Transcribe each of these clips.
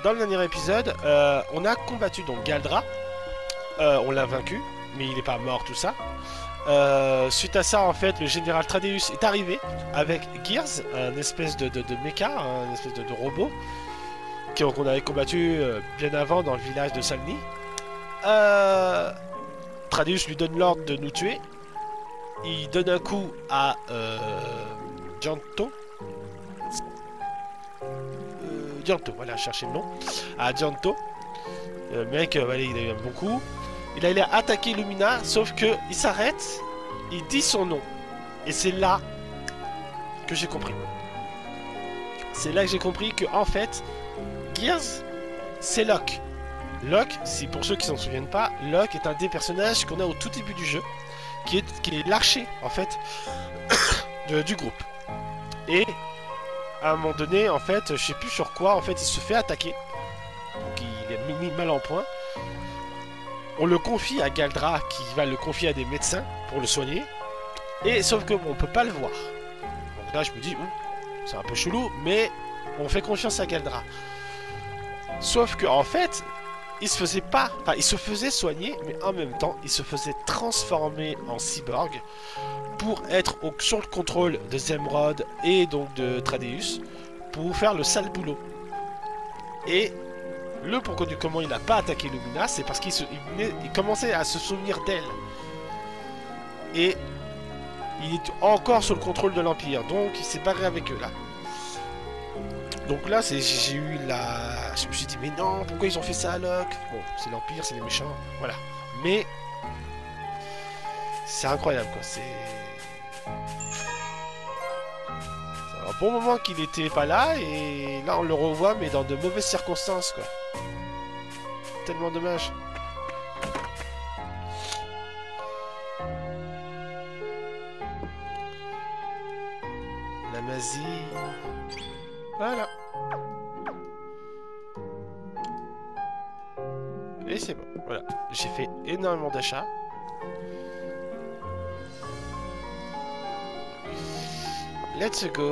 dans le dernier épisode, on a combattu donc Galdra. On l'a vaincu, mais il n'est pas mort, tout ça. Suite à ça, en fait, le général Tradeus est arrivé avec Gears, un espèce de mecha, un espèce de robot qu'on avait combattu bien avant dans le village de Salny. Tradeus lui donne l'ordre de nous tuer. Il donne un coup à Gianto. Gianto, voilà, cherchez le nom. À Gianto. Le mec, voilà, il a eu un bon coup. Il allait attaquer Lumina, sauf que il s'arrête, il dit son nom. Et c'est là que j'ai compris. C'est là que j'ai compris que, en fait, Gears, c'est Locke. Locke, si pour ceux qui s'en souviennent pas, Locke est un des personnages qu'on a au tout début du jeu, qui est l'archer, en fait, du groupe. Et, à un moment donné, en fait, je sais plus sur quoi, en fait, il se fait attaquer. Donc il est mis mal en point. On le confie à Galdra, qui va le confier à des médecins pour le soigner. Et sauf que on peut pas le voir. Donc là, je me dis, c'est un peu chelou, mais on fait confiance à Galdra. Sauf que en fait, il se faisait pas, enfin, il se faisait soigner, mais en même temps, il se faisait transformer en cyborg pour être sur le contrôle de Zemrod et donc de Tradeus pour faire le sale boulot. Et le pourquoi du comment il n'a pas attaqué Lumina, c'est parce qu'il commençait à se souvenir d'elle. Et il est encore sous le contrôle de l'Empire, donc il s'est barré avec eux là. Donc là, j'ai eu la... Je me suis dit, mais non, pourquoi ils ont fait ça à Locke? Bon, c'est l'Empire, c'est les méchants, voilà. Mais... c'est incroyable, quoi, c'est un bon moment qu'il était pas là, et là on le revoit, mais dans de mauvaises circonstances, quoi. Tellement dommage. La magie. Voilà. Et c'est bon. Voilà. J'ai fait énormément d'achats. Let's go.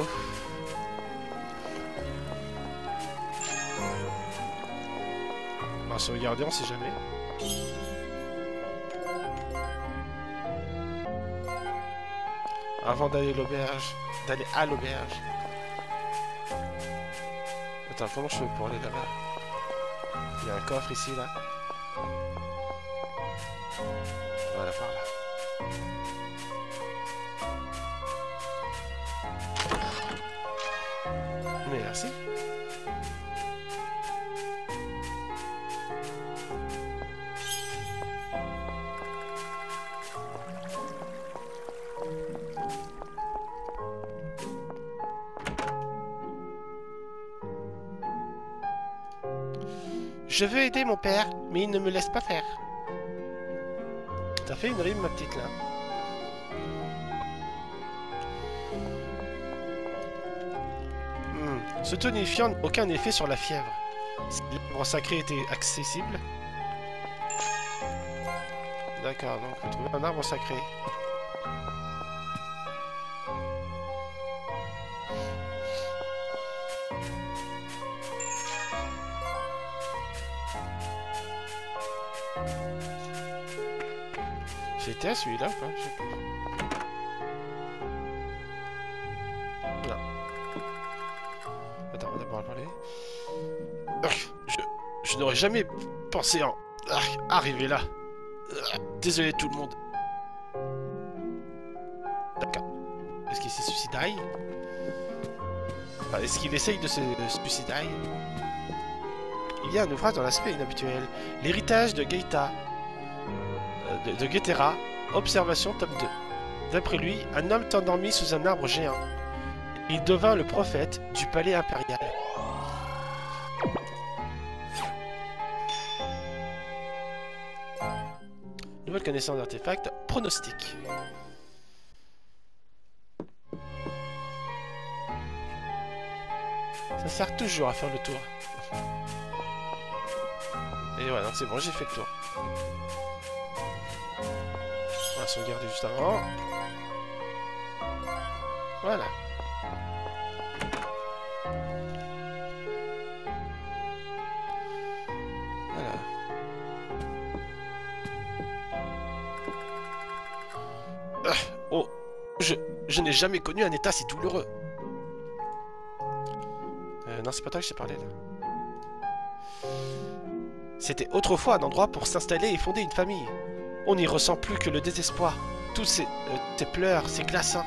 On va sauvegarder, on sait jamais. Avant d'aller à l'auberge. Attends, comment je fais pour aller là-bas? Il y a un coffre ici, là. Voilà, par là. Merci. Je veux aider mon père, mais il ne me laisse pas faire. T'as fait une rime, ma petite, là. Ce tonifiant n'a aucun effet sur la fièvre. Si l'arbre sacré était accessible... D'accord, donc faut trouver un arbre sacré. J'étais à celui-là ou pas? Je sais plus. Non. Attends, on va d'abord parler. Je n'aurais jamais pensé en arriver là. Désolé tout le monde. D'accord. Est-ce qu'il s'est suicidé? Enfin, est-ce qu'il essaye de se suicider? Il y a un ouvrage dans l'aspect inhabituel. L'héritage de Gaeta. De Guetera, observation tome 2. D'après lui, un homme endormi sous un arbre géant. Il devint le prophète du palais impérial. Nouvelle connaissance d'artefacts, pronostic. Ça sert toujours à faire le tour. Et voilà, c'est bon, j'ai fait le tour. On va sauvegarder juste avant. Voilà. Je n'ai jamais connu un état si douloureux. Non, c'est pas toi que j'ai parlé, là. C'était autrefois un endroit pour s'installer et fonder une famille. On n'y ressent plus que le désespoir. Tous ces pleurs, ces glaçons.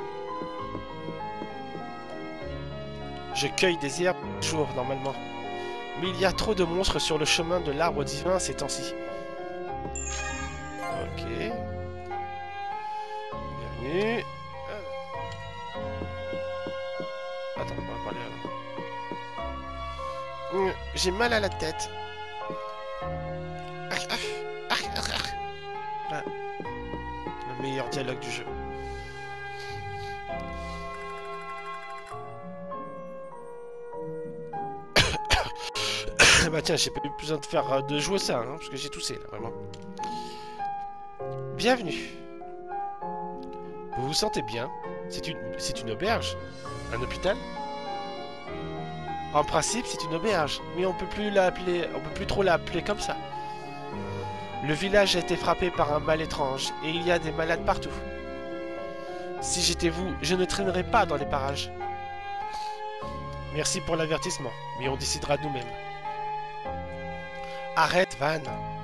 Je cueille des herbes jour, normalement. Mais il y a trop de monstres sur le chemin de l'arbre divin ces temps-ci. Ok. Bienvenue. Attends, on va parler avant. J'ai mal à la tête. Ah. Le meilleur dialogue du jeu. Bah tiens, j'ai pas eu besoin de jouer ça, hein, parce que j'ai toussé là, vraiment. Bienvenue. Vous vous sentez bien? C'est une auberge? Un hôpital? En principe, c'est une auberge, mais on peut plus trop l'appeler comme ça. Le village a été frappé par un mal étrange, et il y a des malades partout. Si j'étais vous, je ne traînerais pas dans les parages. Merci pour l'avertissement, mais on décidera nous-mêmes. Arrête, Van.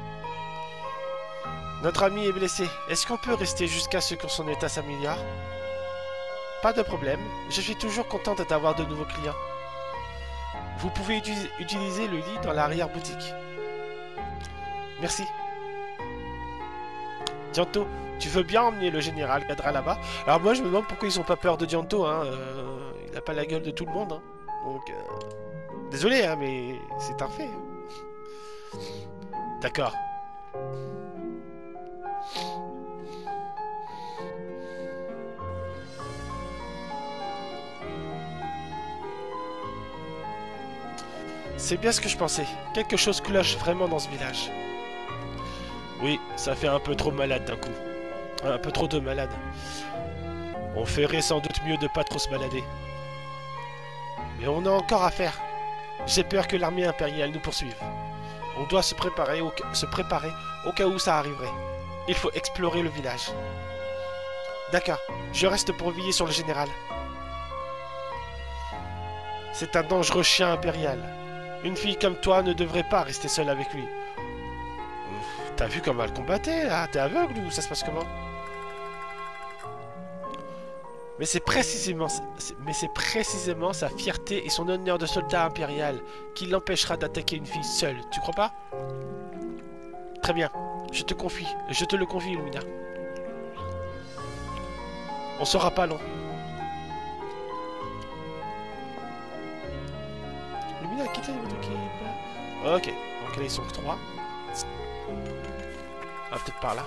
Notre ami est blessé. Est-ce qu'on peut rester jusqu'à ce que son état s'améliore? Pas de problème. Je suis toujours contente d'avoir de nouveaux clients. Vous pouvez utiliser le lit dans l'arrière-boutique. Merci. Dianto, tu veux bien emmener le général Gadra là-bas? Alors moi, je me demande pourquoi ils ont pas peur de Dianto. Hein. Il n'a pas la gueule de tout le monde. Hein. Donc, désolé, hein, mais c'est un fait. D'accord. C'est bien ce que je pensais. Quelque chose cloche vraiment dans ce village. Oui, ça fait un peu trop malade d'un coup. Un peu trop de malades. On ferait sans doute mieux de pas trop se balader. Mais on a encore à faire. J'ai peur que l'armée impériale nous poursuive. On doit se préparer au cas où ça arriverait. Il faut explorer le village. D'accord, je reste pour veiller sur le général. C'est un dangereux chien impérial. Une fille comme toi ne devrait pas rester seule avec lui. T'as vu comment elle combattait, là? T'es aveugle ou ça se passe comment? Mais c'est précisément sa fierté et son honneur de soldat impérial qui l'empêchera d'attaquer une fille seule, tu crois pas? Très bien, je te le confie, Lumina. On sera pas long. Lumina a quitté votre équipe. Ok, donc là ils sont que 3. Ah, peut-être par là.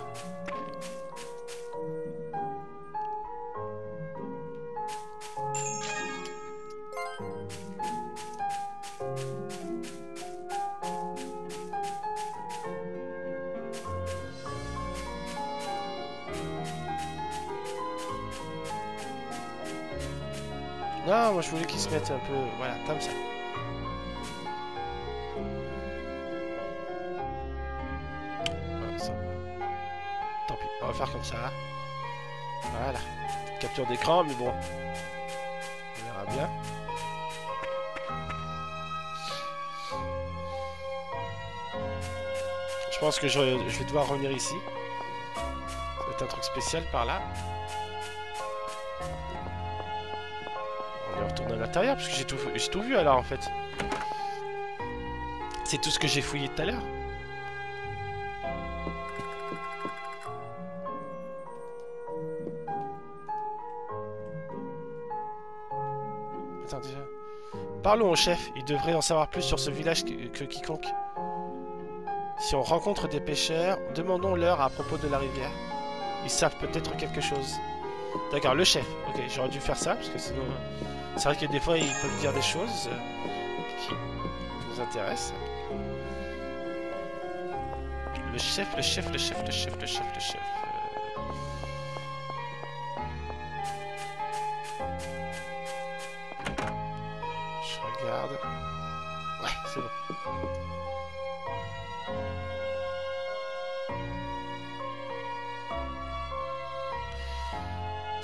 Non, moi je voulais qu'ils se mettent un peu... Voilà, comme ça. Voilà, ça. Tant pis, on va faire comme ça. Voilà. Capture d'écran, mais bon. On verra bien. Je pense que je vais devoir revenir ici. Ça va être un truc spécial par là. On va retourner à l'intérieur parce que j'ai tout vu alors en fait. C'est tout ce que j'ai fouillé tout à l'heure. Attends déjà. Parlons au chef, il devrait en savoir plus sur ce village que quiconque. Si on rencontre des pêcheurs, demandons-leur à propos de la rivière. Ils savent peut-être quelque chose. D'accord, le chef. Ok, j'aurais dû faire ça, parce que sinon... c'est vrai que des fois, ils peuvent dire des choses qui nous intéressent. Le chef. Je regarde. Ouais, c'est bon.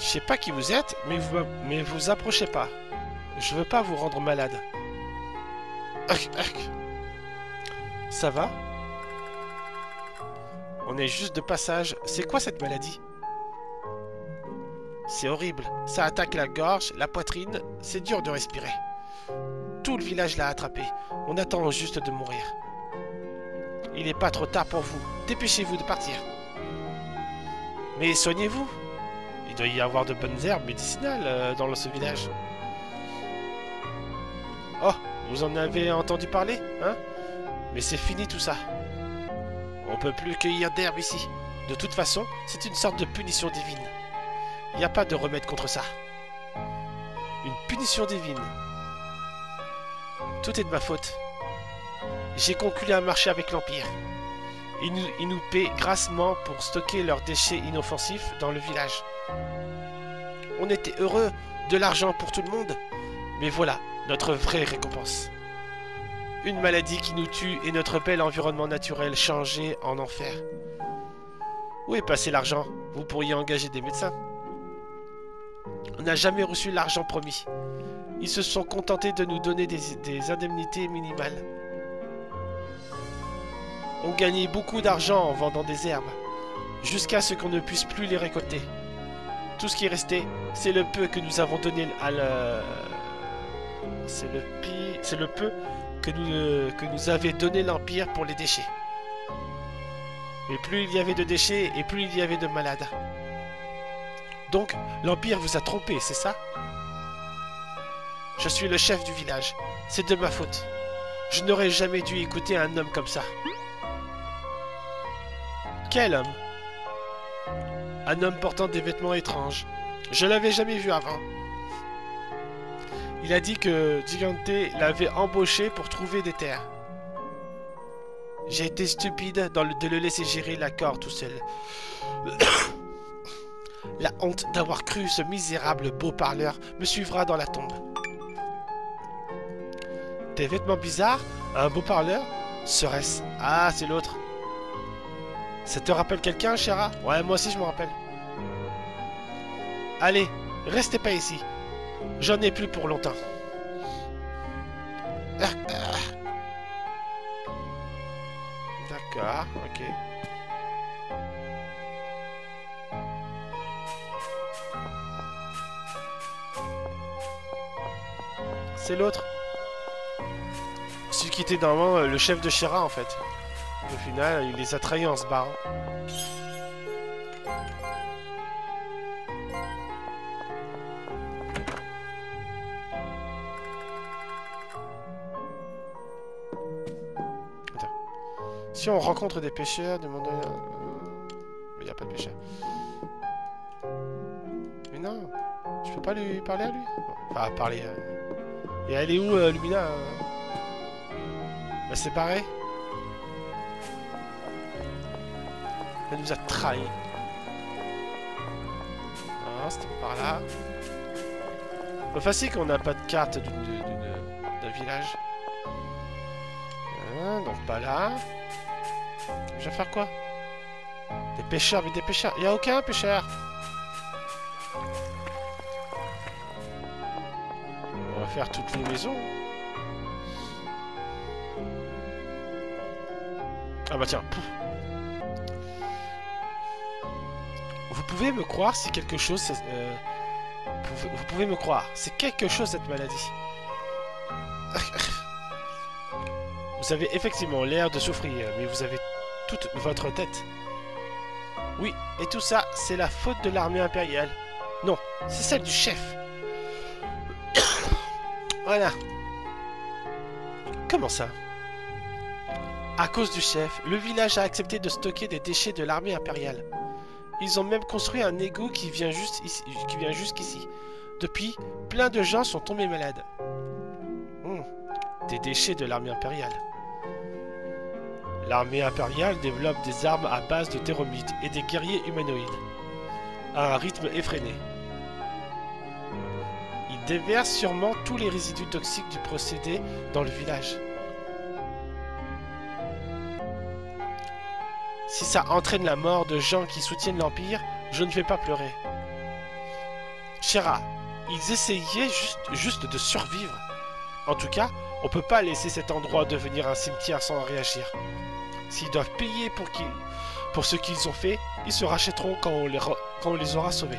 sais pas qui vous êtes, mais vous approchez pas. Je veux pas vous rendre malade. Ça va? On est juste de passage. C'est quoi cette maladie? C'est horrible. Ça attaque la gorge, la poitrine. C'est dur de respirer. Tout le village l'a attrapé. On attend juste de mourir. Il n'est pas trop tard pour vous. Dépêchez-vous de partir. Mais soignez-vous. Il doit y avoir de bonnes herbes médicinales dans ce village. Oh, vous en avez entendu parler, hein? Mais c'est fini tout ça. On peut plus cueillir d'herbe ici. De toute façon, c'est une sorte de punition divine. Il n'y a pas de remède contre ça. Une punition divine. Tout est de ma faute. J'ai conclu un marché avec l'Empire. Ils nous paient grassement pour stocker leurs déchets inoffensifs dans le village. On était heureux, de l'argent pour tout le monde. Mais voilà, notre vraie récompense. Une maladie qui nous tue et notre bel environnement naturel changé en enfer. Où est passé l'argent? Vous pourriez engager des médecins. On n'a jamais reçu l'argent promis. Ils se sont contentés de nous donner des indemnités minimales. On gagnait beaucoup d'argent en vendant des herbes, jusqu'à ce qu'on ne puisse plus les récolter. Tout ce qui est resté, c'est le peu que nous avons donné à la... C'est le peu que nous avait donné l'Empire pour les déchets. Et plus il y avait de déchets, et plus il y avait de malades. Donc, l'Empire vous a trompé, c'est ça? Je suis le chef du village. C'est de ma faute. Je n'aurais jamais dû écouter un homme comme ça. Quel homme? Un homme portant des vêtements étranges. Je l'avais jamais vu avant. Il a dit que Gigante l'avait embauché pour trouver des terres. J'ai été stupide de le laisser gérer l'accord tout seul. La honte d'avoir cru ce misérable beau parleur me suivra dans la tombe. Des vêtements bizarres? Un beau parleur? Serait-ce? Ah, c'est l'autre. Ça te rappelle quelqu'un, Chéra? Ouais, moi aussi je me rappelle. Allez, restez pas ici. J'en ai plus pour longtemps. D'accord, ok. C'est l'autre. Celui qui était normalement le chef de Shira en fait. Au final, il les a trahis en se barrant. Attends. Si on rencontre des pêcheurs, demandez... Il n'y a pas de pêcheurs. Mais non, je peux pas lui parler à lui. Enfin, parler... Et elle est où, Lumina Bah c'est pareil. Elle nous a trahis. Ah, c'était par là. Pas facile qu'on n'a pas de carte d'un village. Ah, donc pas là. Je vais faire quoi? Des pêcheurs, mais des pêcheurs. Il n'y a aucun pêcheur. On va faire toutes les maisons. Ah bah tiens. Pouf. Vous pouvez me croire si quelque chose... vous pouvez me croire. C'est quelque chose cette maladie. Vous avez effectivement l'air de souffrir, mais vous avez toute votre tête. Oui, et tout ça, c'est la faute de l'armée impériale. Non, c'est celle du chef. Voilà. Comment ça? À cause du chef, le village a accepté de stocker des déchets de l'armée impériale. Ils ont même construit un égout qui vient jusqu'ici. Depuis, plein de gens sont tombés malades. Des déchets de l'armée impériale. L'armée impériale développe des armes à base de terromites et des guerriers humanoïdes, à un rythme effréné. Ils déversent sûrement tous les résidus toxiques du procédé dans le village. Si ça entraîne la mort de gens qui soutiennent l'Empire, je ne vais pas pleurer. Shera, ils essayaient juste de survivre. En tout cas, on peut pas laisser cet endroit devenir un cimetière sans réagir. S'ils doivent payer pour ce qu'ils ont fait, ils se rachèteront quand on les aura sauvés.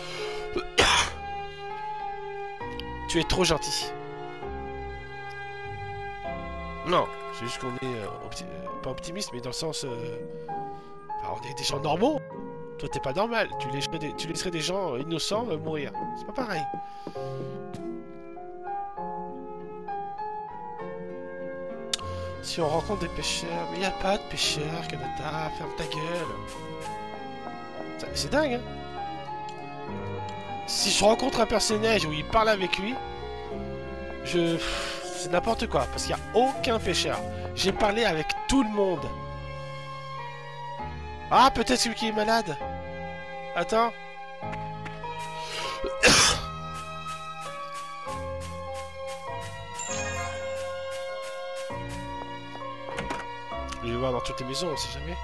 Tu es trop gentil. Non, c'est juste qu'on est pas optimiste, mais dans le sens... enfin, on est des gens normaux. Toi, t'es pas normal. Tu laisserais des gens innocents mourir. C'est pas pareil. Si on rencontre des pêcheurs... Mais y a pas de pêcheurs, Kanata. Ferme ta gueule. C'est dingue, hein. Si je rencontre un personnage où il parle avec lui... C'est n'importe quoi, parce qu'il n'y a aucun pêcheur. J'ai parlé avec tout le monde. Ah, peut-être celui qui est malade. Attends. Je vais voir dans toutes les maisons, on sait jamais.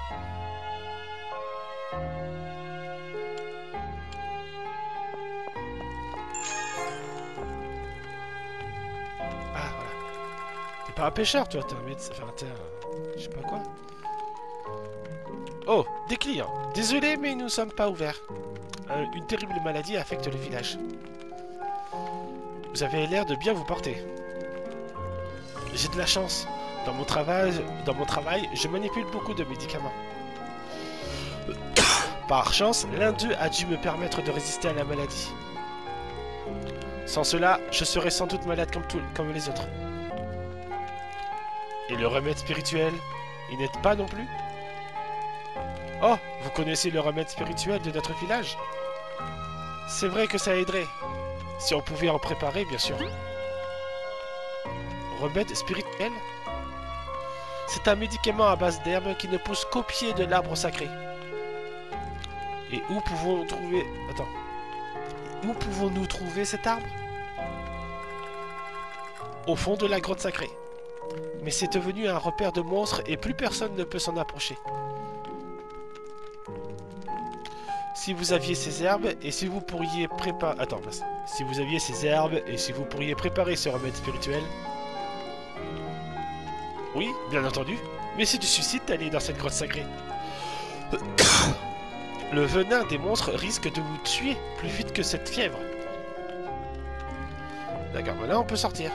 T'es pas un pêcheur, toi, t'es un médecin, enfin, je sais pas quoi. Oh, des clients. Désolé, mais nous ne sommes pas ouverts. Une terrible maladie affecte le village. Vous avez l'air de bien vous porter. J'ai de la chance. Dans mon travail, je manipule beaucoup de médicaments. Par chance, l'un d'eux a dû me permettre de résister à la maladie. Sans cela, je serais sans doute malade comme les autres. Et le remède spirituel, il n'aide pas non plus? Oh, vous connaissez le remède spirituel de notre village? C'est vrai que ça aiderait. Si on pouvait en préparer, bien sûr. Remède spirituel? C'est un médicament à base d'herbes qui ne pousse qu'au pied de l'arbre sacré. Et où pouvons-nous trouver... Attends. Où pouvons-nous trouver cet arbre? Au fond de la grotte sacrée. Mais c'est devenu un repère de monstres et plus personne ne peut s'en approcher. Si vous aviez ces herbes et si vous pourriez préparer... Attends, si vous aviez ces herbes et si vous pourriez préparer ce remède spirituel... Oui, bien entendu. Mais c'est du suicide d'aller dans cette grotte sacrée. Le venin des monstres risque de vous tuer plus vite que cette fièvre. D'accord, maintenant on peut sortir.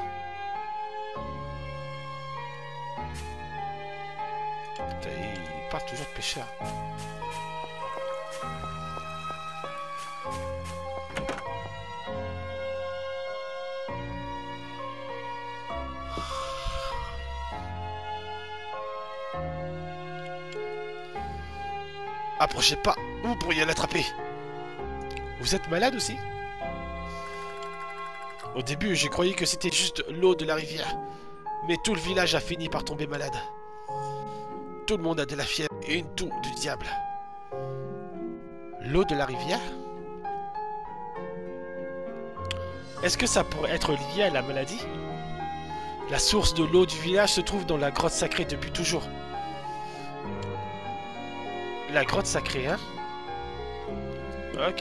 Il parle toujours de pêcheur. Approchez pas, vous pourriez l'attraper. Vous êtes malade aussi? Au début, j'ai croyé que c'était juste l'eau de la rivière. Mais tout le village a fini par tomber malade. Tout le monde a de la fièvre et une toux du diable. L'eau de la rivière? Est-ce que ça pourrait être lié à la maladie? La source de l'eau du village se trouve dans la grotte sacrée depuis toujours. La grotte sacrée, hein? Ok.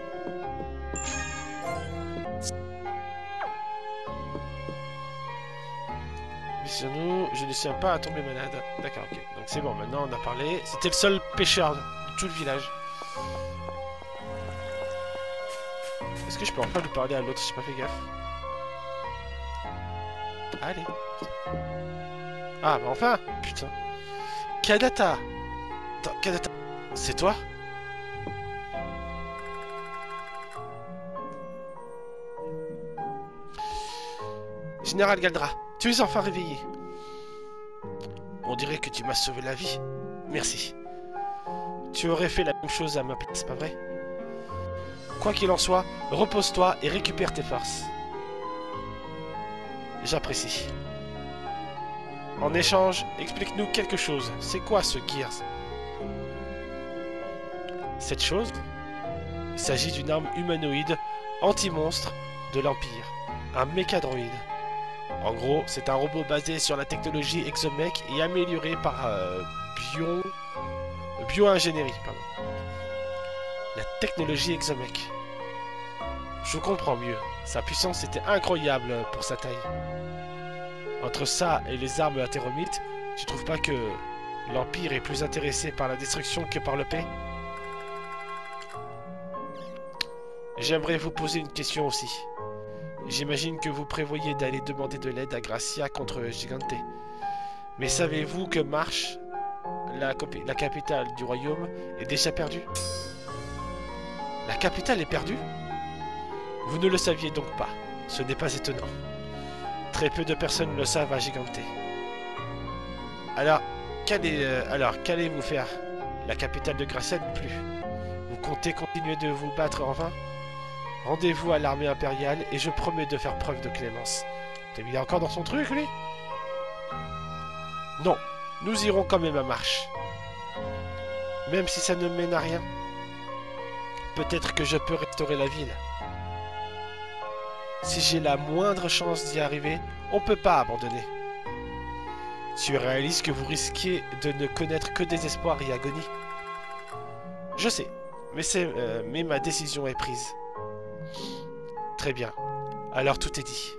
Nous, je ne tiens pas à tomber malade. D'accord, ok. Donc c'est bon, maintenant on a parlé. C'était le seul pêcheur de tout le village. Est-ce que je peux enfin lui parler à l'autre? J'ai pas fait gaffe. Allez. Ah, bah enfin! Putain. Kanata! Attends, Kanata, c'est toi? Général Galdra, tu es enfin réveillé. On dirait que tu m'as sauvé la vie. Merci. Tu aurais fait la même chose à ma place, pas vrai? Quoi qu'il en soit, repose-toi et récupère tes forces. J'apprécie. En échange, explique-nous quelque chose. C'est quoi ce Gears? Cette chose? Il s'agit d'une arme humanoïde anti-monstre de l'Empire. Un mécadroïde. En gros, c'est un robot basé sur la technologie Exomech et amélioré par bio-ingénierie. La technologie Exomech. Je comprends mieux. Sa puissance était incroyable pour sa taille. Entre ça et les armes athéromites, tu trouves pas que l'Empire est plus intéressé par la destruction que par le paix? J'aimerais vous poser une question aussi. J'imagine que vous prévoyez d'aller demander de l'aide à Gracia contre Gigante. Mais savez-vous que Marche, la capitale du royaume, est déjà perdue? La capitale est perdue? Vous ne le saviez donc pas. Ce n'est pas étonnant. Très peu de personnes le savent à Gigante. Alors, qu'allez-vous faire? La capitale de Gracia non plus. Vous comptez continuer de vous battre en vain? Rendez-vous à l'armée impériale et je promets de faire preuve de clémence. Il est encore dans son truc, lui? Non, nous irons quand même à Marche. Même si ça ne mène à rien. Peut-être que je peux restaurer la ville. Si j'ai la moindre chance d'y arriver, on peut pas abandonner. Tu réalises que vous risquez de ne connaître que désespoir et agonie. Je sais, mais ma décision est prise. Très bien, alors tout est dit.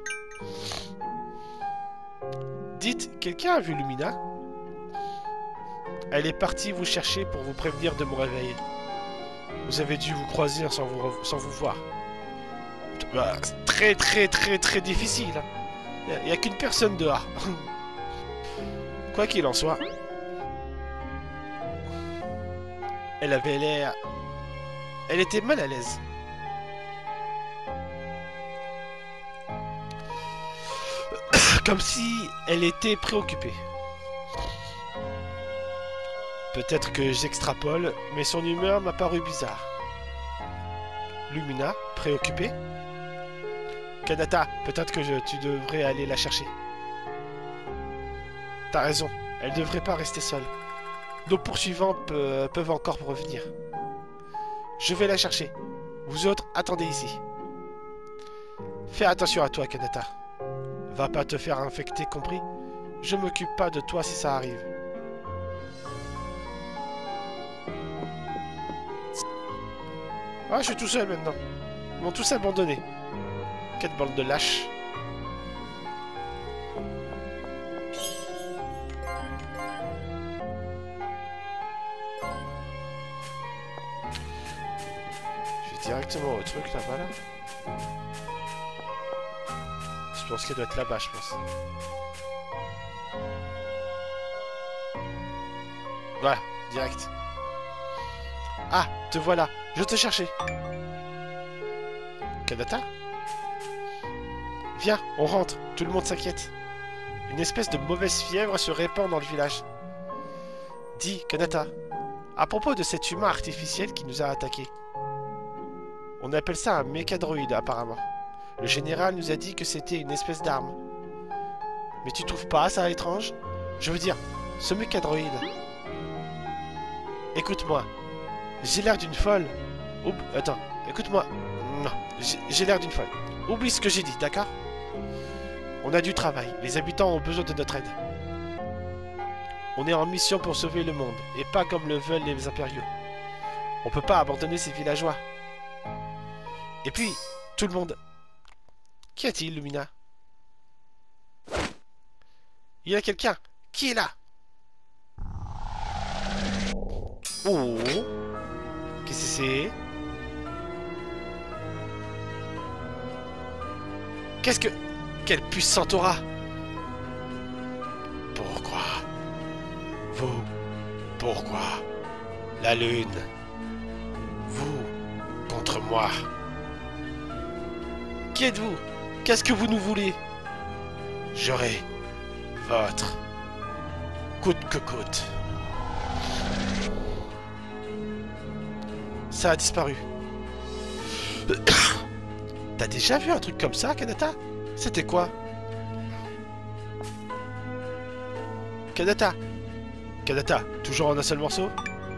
Dites, quelqu'un a vu Lumina? Elle est partie vous chercher pour vous prévenir de mon réveil. Vous avez dû vous croiser sans vous voir. Bah, c'est très difficile. Il n'y a qu'une personne dehors. Quoi qu'il en soit. Elle avait l'air... Elle était mal à l'aise. Comme si elle était préoccupée. Peut-être que j'extrapole, mais son humeur m'a paru bizarre. Lumina, préoccupée? Kanata, peut-être que tu devrais aller la chercher. T'as raison, elle devrait pas rester seule. Nos poursuivants peuvent encore revenir. Je vais la chercher. Vous autres, attendez ici. Fais attention à toi, Kanata. Va pas te faire infecter, compris? Je m'occupe pas de toi si ça arrive. Ah, je suis tout seul maintenant. Ils m'ont tous abandonné. Quelle bande de lâches. Je vais directement au truc là-bas là. Je pense qu'elle doit être là-bas, je pense. Voilà, direct. Ah, te voilà. Je te cherchais. Kanata? Viens, on rentre. Tout le monde s'inquiète. Une espèce de mauvaise fièvre se répand dans le village. Dis, Kanata, à propos de cet humain artificiel qui nous a attaqués. On appelle ça un mécadroïde, apparemment. Le général nous a dit que c'était une espèce d'arme. Mais tu trouves pas ça étrange? Je veux dire, ce mécadroïde... Écoute-moi. J'ai l'air d'une folle. Attends, écoute-moi. Non, j'ai l'air d'une folle. Oublie ce que j'ai dit, d'accord? On a du travail. Les habitants ont besoin de notre aide. On est en mission pour sauver le monde, et pas comme le veulent les impériaux. On peut pas abandonner ces villageois. Et puis, tout le monde... Qu'y a-t-il, Lumina? Il y a quelqu'un. Qui est là? Oh. Qu'est-ce que c'est? Qu'est-ce que... Quelle puissante aura! Pourquoi? Vous? Pourquoi? La lune? Vous? Contre moi? Qui êtes-vous? Qu'est-ce que vous nous voulez? J'aurai votre... coûte que coûte. Ça a disparu. T'as déjà vu un truc comme ça, Kanata? C'était quoi? Kanata? Kanata, toujours en un seul morceau?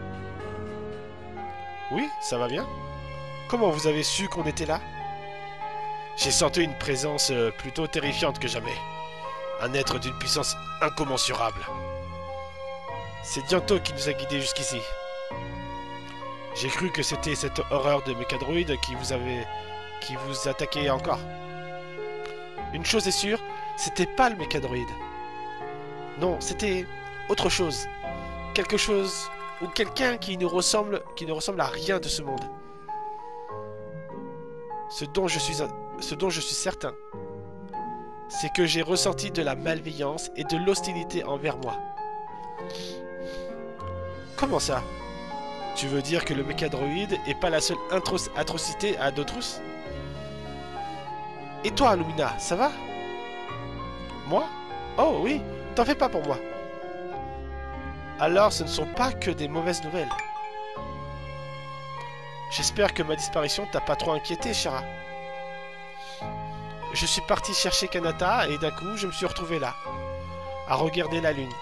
Oui, ça va bien. Comment vous avez su qu'on était là? J'ai senti une présence plutôt terrifiante que jamais. Un être d'une puissance incommensurable. C'est Dianto qui nous a guidés jusqu'ici. J'ai cru que c'était cette horreur de mécadroïde qui vous attaquait encore. Une chose est sûre, c'était pas le mécadroïde. Non, c'était autre chose. Quelque chose ou quelqu'un qui ne ressemble à rien de ce monde. Ce dont je suis certain, c'est que j'ai ressenti de la malveillance et de l'hostilité envers moi. Comment ça? Tu veux dire que le mécadroïde est pas la seule atrocité à Dotrus? Et toi, Lumina, ça va? Moi? Oh oui, t'en fais pas pour moi. Alors ce ne sont pas que des mauvaises nouvelles. J'espère que ma disparition t'a pas trop inquiété, Chara. Je suis parti chercher Kanata et d'un coup je me suis retrouvé là, à regarder la lune.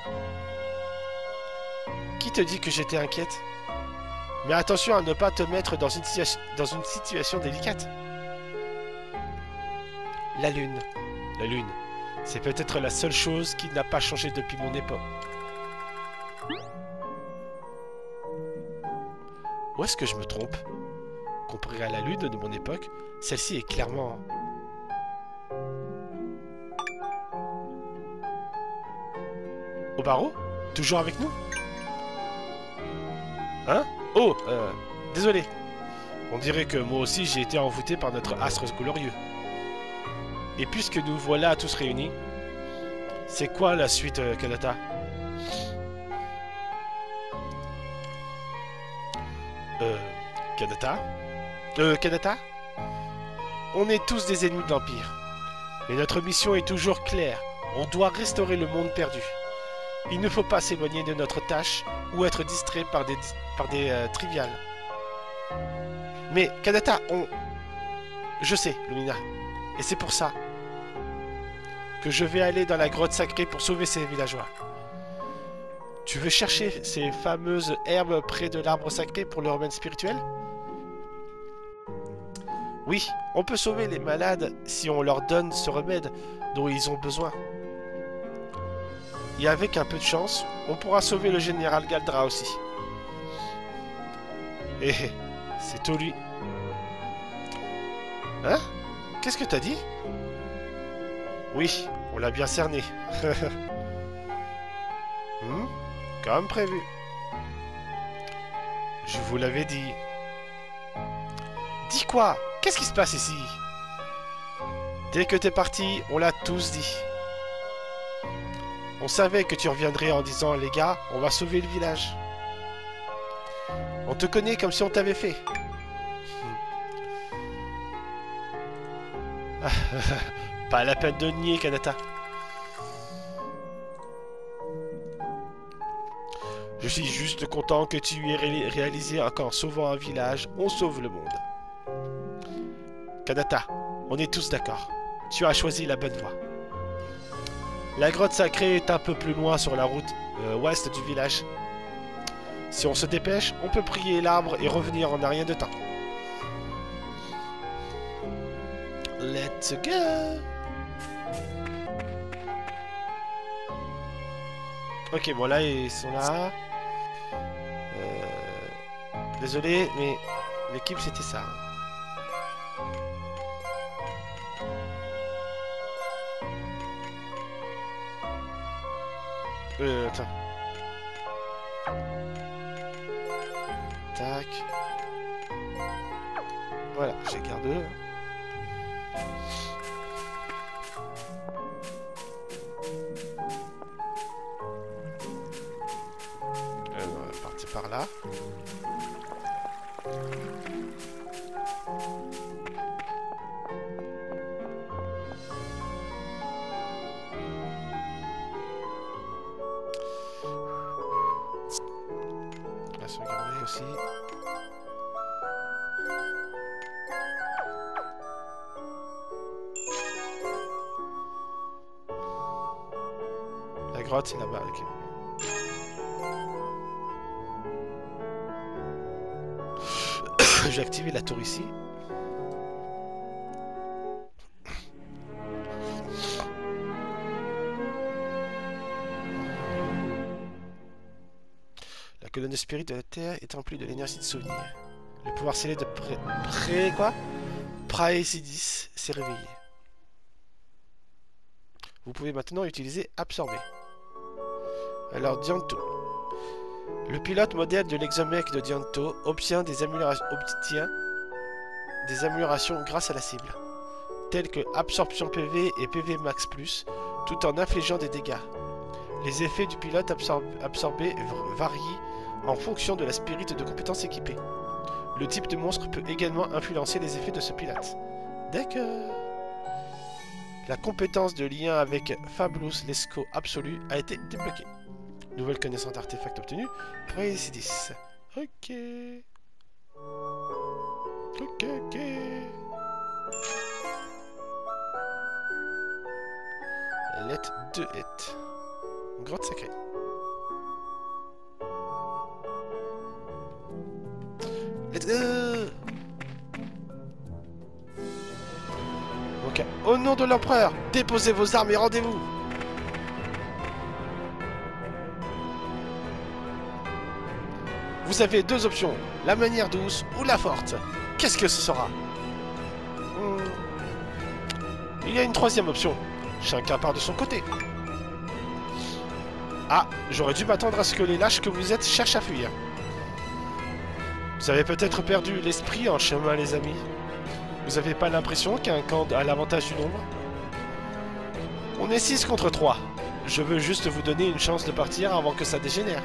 Qui te dit que j'étais inquiète? Mais attention à ne pas te mettre dans une situation délicate. La lune. La lune. C'est peut-être la seule chose qui n'a pas changé depuis mon époque. Où est-ce que je me trompe? Comparé à la lune de mon époque, celle-ci est clairement... Obaro? Toujours avec nous? Hein? Oh, désolé. On dirait que moi aussi j'ai été envoûté par notre astre glorieux. Et puisque nous voilà tous réunis, c'est quoi la suite, Kanata? Kanata? Kanata? On est tous des ennemis de l'Empire. Mais notre mission est toujours claire. On doit restaurer le monde perdu. Il ne faut pas s'éloigner de notre tâche ou être distrait par des triviales. Mais, Kanata, Je sais, Lumina. Et c'est pour ça que je vais aller dans la grotte sacrée pour sauver ces villageois. Tu veux chercher ces fameuses herbes près de l'arbre sacré pour le remède spirituel? Oui, on peut sauver les malades si on leur donne ce remède dont ils ont besoin. Et avec un peu de chance, on pourra sauver le général Galdra aussi. Et c'est tout lui. Hein? Qu'est-ce que t'as dit? Oui, on l'a bien cerné. Comme prévu. Je vous l'avais dit. Dis quoi? Qu'est-ce qui se passe ici? Dès que t'es parti, on l'a tous dit. On savait que tu reviendrais en disant, les gars, on va sauver le village. On te connaît comme si on t'avait fait. Pas la peine de nier, Kanata. Je suis juste content que tu aies réalisé qu'en sauvant un village, on sauve le monde. Kanata, on est tous d'accord. Tu as choisi la bonne voie. La grotte sacrée est un peu plus loin sur la route ouest du village. Si on se dépêche, on peut prier l'arbre et revenir en un rien de temps. Let's go! Ok, bon là, ils sont là. Désolé, mais l'équipe, c'était ça. Attends. Tac. Voilà, j'ai gardé. On va partir par là. On va se regarder aussi. La grotte, c'est là-bas, ok. J'ai activé la tour ici. La colonne de spirit de la Terre est remplie de l'énergie de souvenir. Le pouvoir scellé de Praesidis s'est réveillé. Vous pouvez maintenant utiliser Absorber. Alors, Dianto. Le pilote modèle de l'exomech de Dianto obtient des améliorations grâce à la cible, telles que Absorption PV et PV Max+, tout en infligeant des dégâts. Les effets du pilote absorbé varient en fonction de la spirit de compétence équipée. Le type de monstre peut également influencer les effets de ce pilote. D'accord. La compétence de lien avec Fabulous Lescaut Absolu a été débloquée. Nouvelle connaissance d'artefact obtenue. Praesidis. Ok. Ok. Lettre 2 est. Grotte sacrée. Let's go. Ok. Au nom de l'empereur, déposez vos armes et rendez-vous. Vous avez deux options, la manière douce ou la forte. Qu'est-ce que ce sera? Il y a une troisième option. Chacun part de son côté. Ah, j'aurais dû m'attendre à ce que les lâches que vous êtes cherchent à fuir. Vous avez peut-être perdu l'esprit en chemin, les amis. Vous avez pas l'impression qu'un camp a l'avantage du nombre? On est 6 contre 3. Je veux juste vous donner une chance de partir avant que ça dégénère.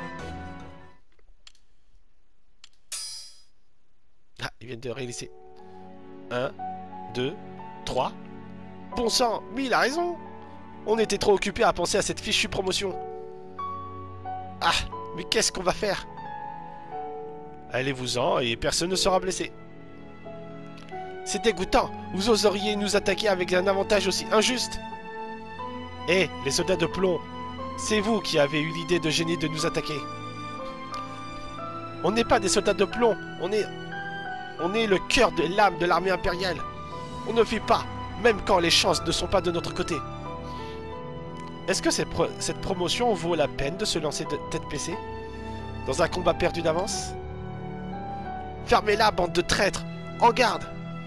Ah, ils viennent de réaliser. 1, 2, 3. Bon sang, mais il a raison. On était trop occupés à penser à cette fichue promotion. Ah, mais qu'est-ce qu'on va faire? Allez-vous-en et personne ne sera blessé. C'est dégoûtant. Vous oseriez nous attaquer avec un avantage aussi injuste? Eh, les soldats de plomb, c'est vous qui avez eu l'idée de génie de nous attaquer. On n'est pas des soldats de plomb, on est le cœur de l'âme de l'armée impériale. On ne fuit pas, même quand les chances ne sont pas de notre côté. Est-ce que cette promotion vaut la peine de se lancer de tête baissée dans un combat perdu d'avance? Fermez-la, bande de traîtres! En garde!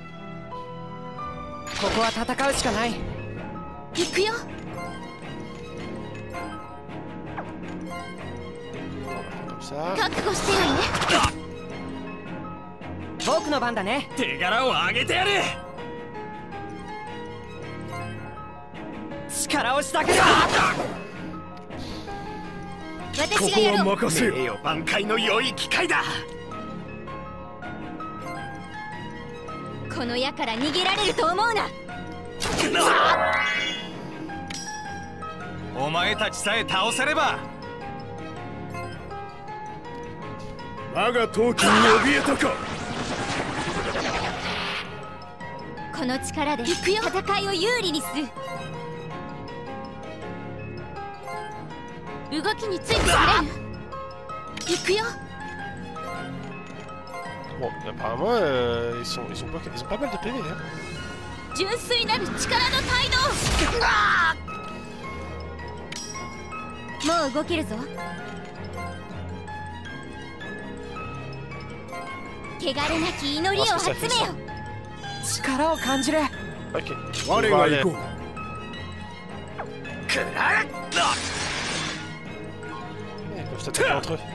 Comme ça. Bon, apparemment, ils ont pas mal de PV, hein. Ok. On va aller. Ils peuvent s'attaquer entre eux.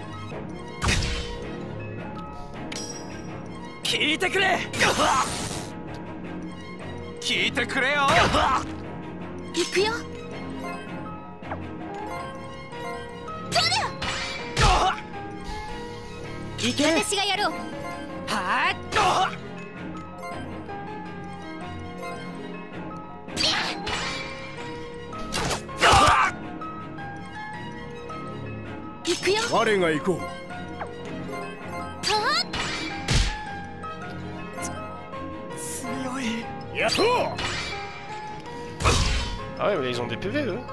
Ah ouais, mais ils ont des PV, eux.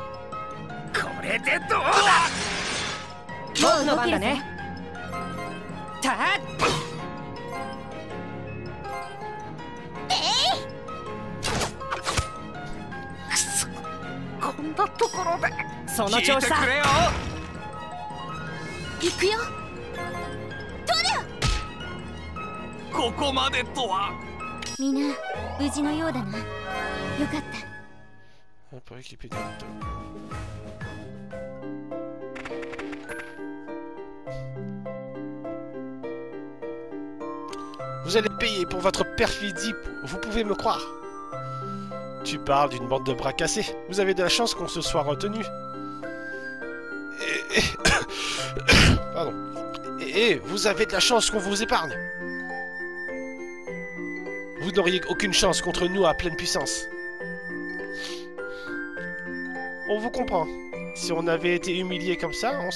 みんな無事のようだな。よかった。 Pour équiper Gianto. Vous allez payer pour votre perfidie, vous pouvez me croire. Tu parles d'une bande de bras cassés. Vous avez de la chance qu'on se soit retenu. Pardon. Et vous avez de la chance qu'on vous épargne. Vous n'auriez aucune chance contre nous à pleine puissance. On vous comprend. Si on avait été humilié comme ça, on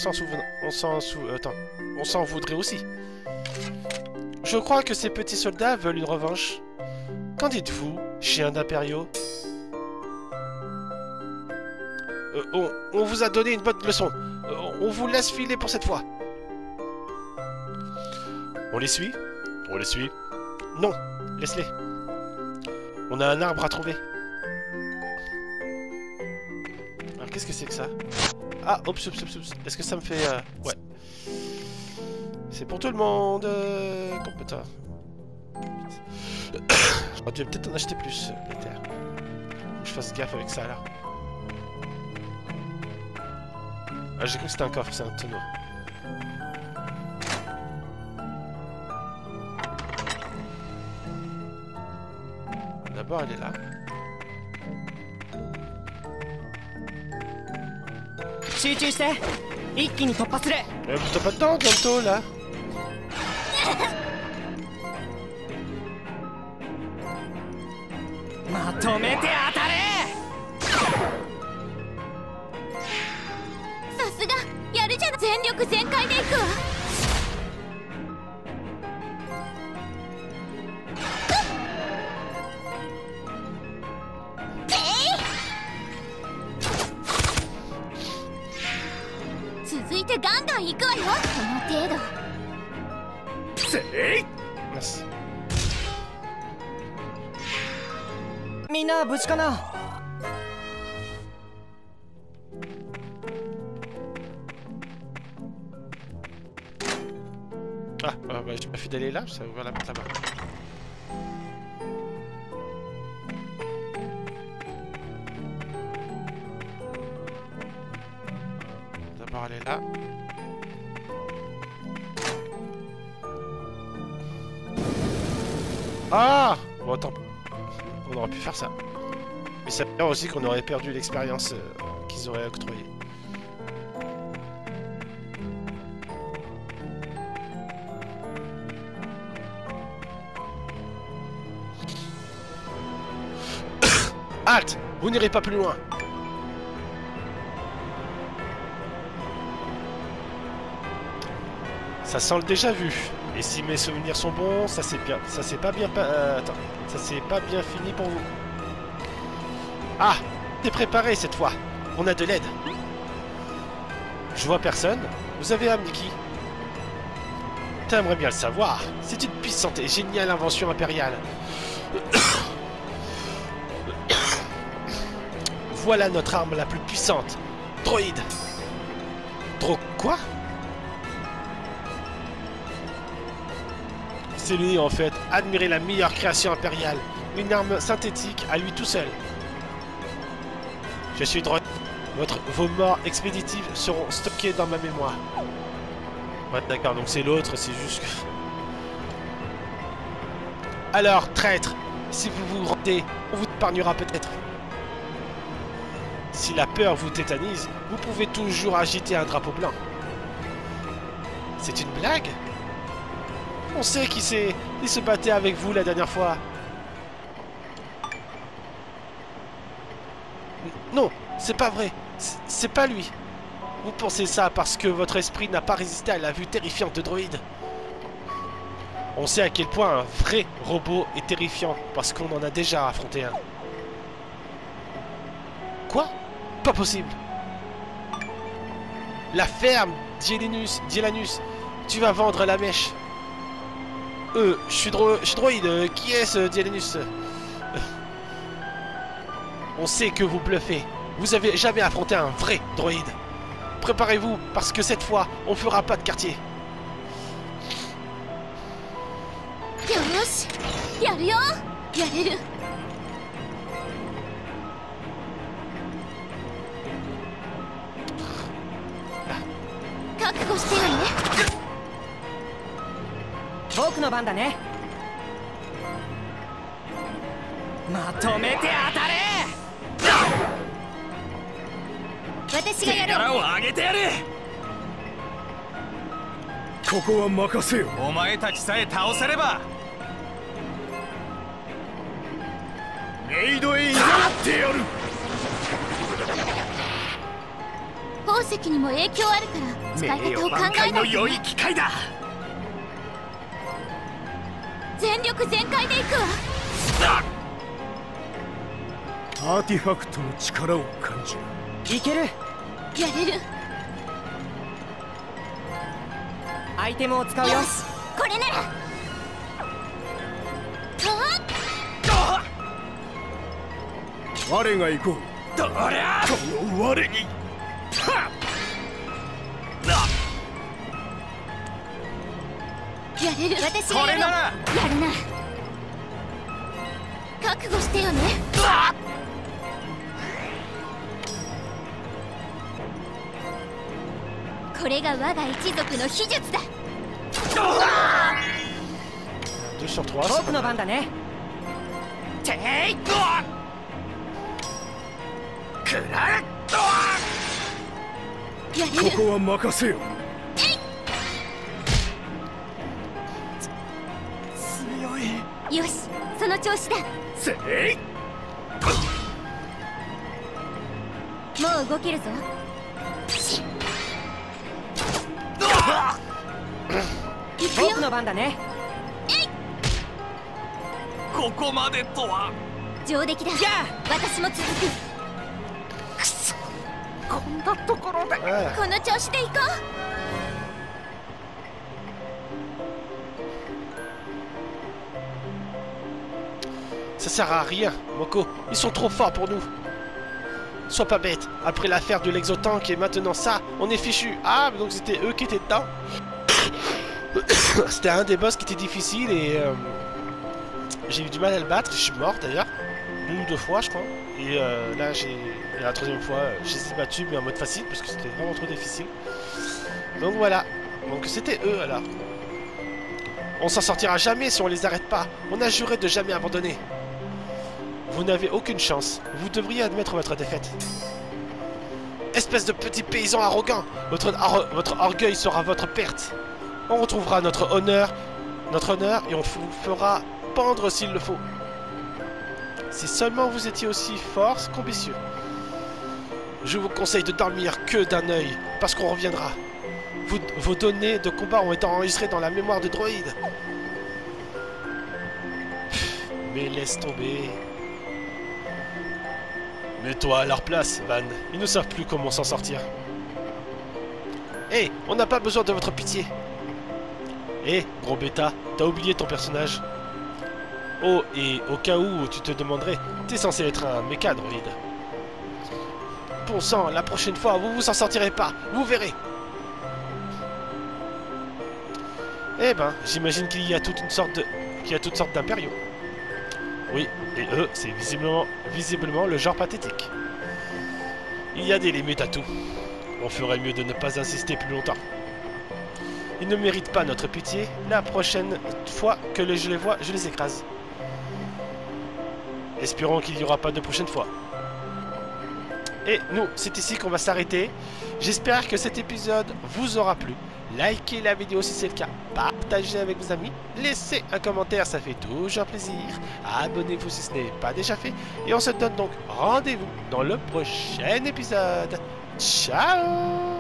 s'en voudrait aussi. Je crois que ces petits soldats veulent une revanche. Qu'en dites-vous, chien d'impériaux? On vous a donné une bonne leçon. On vous laisse filer pour cette fois. On les suit? On les suit? Non, laisse-les. On a un arbre à trouver. Alors qu'est-ce que c'est que ça? Ah, oups. Est-ce que ça me fait... Ouais. C'est pour tout le monde. Putain. J'aurais dû peut-être en acheter plus, les terres. Faut que je fasse gaffe avec ça, là. Ah, j'ai cru que c'était un coffre, c'est un tonneau. D'abord, elle est là. T'as pas de temps, Gianto, là. Merci. みんな無事かな。 Ah, bah, j'ai pas fait d'aller là, ça va la mettre là-bas. D'abord, elle est là. Ah! Bon, attends. On aurait pu faire ça. Mais ça veut dire aussi qu'on aurait perdu l'expérience qu'ils auraient octroyée. Halte! Vous n'irez pas plus loin! Ça sent le déjà vu. Et si mes souvenirs sont bons, ça c'est bien. Ça c'est pas bien. Attends, ça c'est pas bien fini pour vous. Ah! T'es préparé cette fois. On a de l'aide. Je vois personne. Vous avez amené qui? T'aimerais bien le savoir. C'est une puissante et géniale invention impériale. Voilà notre arme la plus puissante. Droïde. Quoi? C'est lui en fait. Admirez la meilleure création impériale. Une arme synthétique à lui tout seul. Je suis droïde. Vos morts expéditives seront stockées dans ma mémoire. Ouais, d'accord, donc c'est l'autre, c'est juste que... Alors, traître, si vous vous rendez, on vous épargnera peut-être. Si la peur vous tétanise, vous pouvez toujours agiter un drapeau blanc. C'est une blague? On sait qui c'est. Il se battait avec vous la dernière fois. Non, c'est pas vrai. C'est pas lui. Vous pensez ça parce que votre esprit n'a pas résisté à la vue terrifiante de droïde. On sait à quel point un vrai robot est terrifiant parce qu'on en a déjà affronté un. Quoi? Pas possible. La ferme, Dielanus, tu vas vendre la mèche. Je suis droïde. Qui est ce Dielanus? On sait que vous bluffez. Vous avez jamais affronté un vrai droïde. Préparez-vous, parce que cette fois, on fera pas de quartier. やれる。覚悟してよね。 僕の番だね。まとめて当たれ。 私がやろう。 力を上げてやる。 ここは任せよ。 お前たちさえ倒せればメイドへいざなってやる。 宝石にも影響あるから使い方を考えないと良いね。 機会だ。 全力全開でいくわ。 アーティファクトの力を感じる。 いける。 やれる。 アイテムを使うよ。 よし、これなら。 我が行こう。 どりゃこの我に。 やれる。私がやろう。 これならやるな。覚悟してよね。これが我が一族の秘術だ。 2 sur 3, 僕の番だね。ていくらやれる。 ここは任せよ。 強い。 よし、その調子だ。 せい。 もう動けるぞ。行く僕のよ。 番だね。 ここまでとは。 上出来だ。 じゃ私も続く。 こんなところで。 この調子で行こ Ça sert à rien, Moko. Ils sont trop forts pour nous. Sois pas bête. Après l'affaire de l'exotank et maintenant ça, on est fichu. Ah, donc c'était eux qui étaient dedans. C'était un des boss qui était difficile et j'ai eu du mal à le battre. Je suis mort d'ailleurs. 1 ou 2 fois, je crois. Et là, la 3e fois, je les ai battus, mais en mode facile parce que c'était vraiment trop difficile. Donc voilà. Donc c'était eux alors. On s'en sortira jamais si on les arrête pas. On a juré de jamais abandonner. Vous n'avez aucune chance. Vous devriez admettre votre défaite. Espèce de petit paysan arrogant. Votre orgueil sera votre perte. On retrouvera notre honneur et on vous fera pendre s'il le faut. Si seulement vous étiez aussi fort qu'ambitieux. Je vous conseille de dormir que d'un œil, parce qu'on reviendra. Vos données de combat ont été enregistrées dans la mémoire de droïde. Mais laisse tomber. Mets-toi à leur place, Van. Ils ne savent plus comment s'en sortir. Hé, on n'a pas besoin de votre pitié. Hé, gros bêta, t'as oublié ton personnage. Oh, et au cas où tu te demanderais, t'es censé être un méca droïde. Bon sang, la prochaine fois, vous vous en sortirez pas, vous verrez. Eh ben, j'imagine qu'il y a toutes sortes d'impériaux. Oui, et eux, c'est visiblement le genre pathétique. Il y a des limites à tout. On ferait mieux de ne pas insister plus longtemps. Ils ne méritent pas notre pitié. La prochaine fois que je les vois, je les écrase. Espérons qu'il n'y aura pas de prochaine fois. Et nous, c'est ici qu'on va s'arrêter. J'espère que cet épisode vous aura plu. Likez la vidéo si c'est le cas. Partagez avec vos amis. Laissez un commentaire, ça fait toujours plaisir. Abonnez-vous si ce n'est pas déjà fait. Et on se donne donc rendez-vous dans le prochain épisode. Ciao!